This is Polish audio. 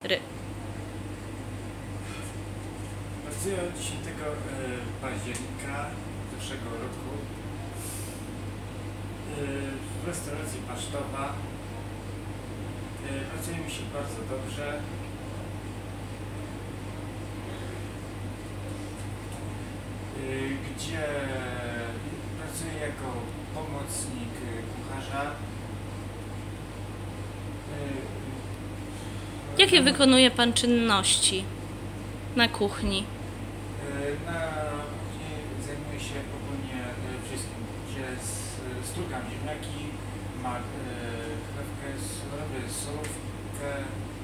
Ry. Pracuję od 10 października zeszłego roku w restauracji Pasztowa. Pracuje mi się bardzo dobrze. Gdzie pracuję jako pomocnik kucharza. Jakie wykonuje Pan czynności na kuchni? Na kuchni zajmuję się ogólnie wszystkim, gdzie stukam ziemniaki, chlebkę, robię solówkę,